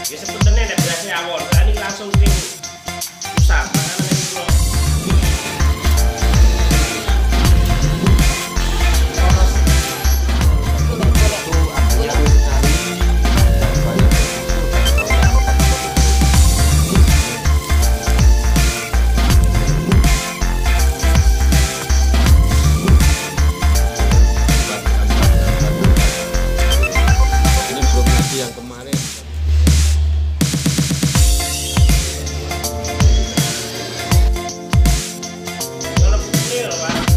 Ya sebetulnya ada berasnya awal, tadi langsung tim susah, makanya ini kalau yang kemarin ini loh Pak.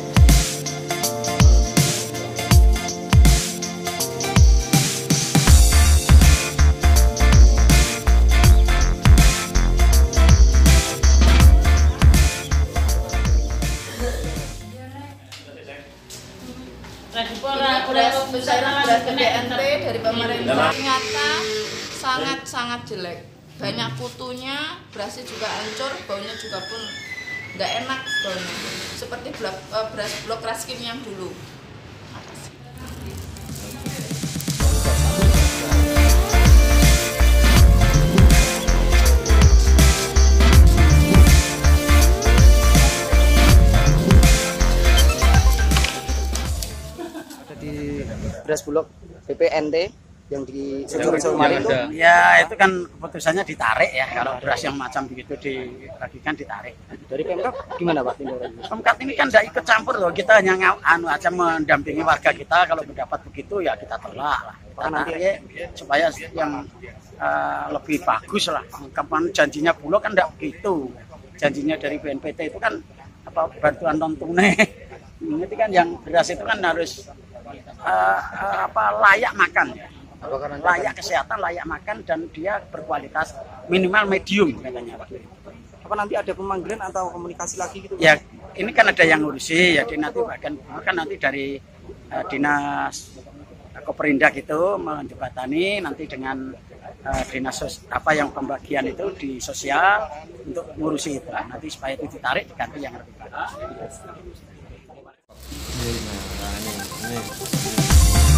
Beras BNT dari pemerintah ternyata sangat jelek, banyak kutunya, berasnya juga hancur, baunya juga pun nggak enak baunya, seperti beras blok Raskin yang dulu. Di beras bulog BPNT yang di Sujorejo kemarin itu ya itu kan keputusannya ditarik ya, kalau beras yang macam begitu dibagikan ditarik. dari Pemkab gimana Pak tindakannya? Pemkab ini kan tidak ikut campur loh, kita hanya aja mendampingi warga kita, kalau mendapat begitu ya kita tolak lah, kita tarik supaya yang lebih bagus lah. Kapan janjinya Bulog kan tidak begitu, janjinya dari BNPT itu kan bantuan non tunai. Ini kan yang beras itu kan harus layak makan ya, layak kesehatan, layak makan, dan dia berkualitas minimal medium katanya Pak. Apa nanti ada pemanggilan atau komunikasi lagi gitu? Ya ini kan ada yang ngurusi ya, nanti bagian kan nanti dari dinas Koperindah gitu menjembatani nanti dengan dinas yang pembagian itu di sosial untuk ngurusi itu, nanti supaya itu ditarik diganti yang lebih bagus. ini